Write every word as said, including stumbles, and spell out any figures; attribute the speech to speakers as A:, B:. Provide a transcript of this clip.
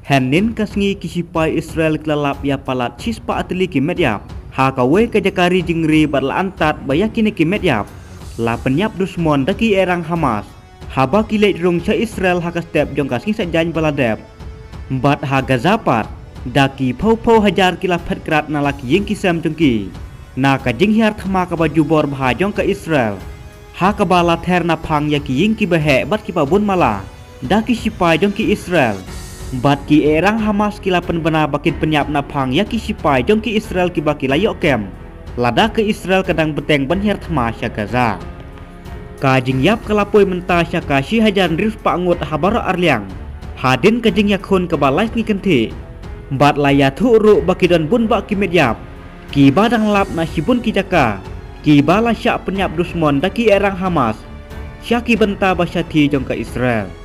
A: Hanin kasngi kisipai Israel kelalap ya palat cispa atli ki medyap. Ha kawe kejakari jingri batla antat bayakini ki medyap. La penyap dusmon daki erang Hamas. Haba kilet rung cha Israel ha kastep jong kasngi sajan baladep. Bat ha gazapat daki pau-pau hajar kila petkrat nalak ying kisam jongki. Na ka jinghiar thama ka baju bor bahajong ka Israel. Ha ka bala ther na phang ya ki ying ki behe bat ki pabun mala. Daki sipai jong ki Israel. Bat ki erang Hamas kila penbena bakin penyap na phang ya ki sipai jong ki Israel ki baki layok kem. Lada ke Israel kadang beteng benher thama sya Gaza. Ka jingyap kalapoi menta sya ka si hajar ris pa ngut habara arliang. Hadin ka jingyak hun ka balai ni kenti. Bat laya thu ru baki don bun ba ki medyap. Ki badang lap na sibun ki jaka. Ki bala sya penyap dusmon daki erang Hamas. Sya ki benta basyati jong ka Israel.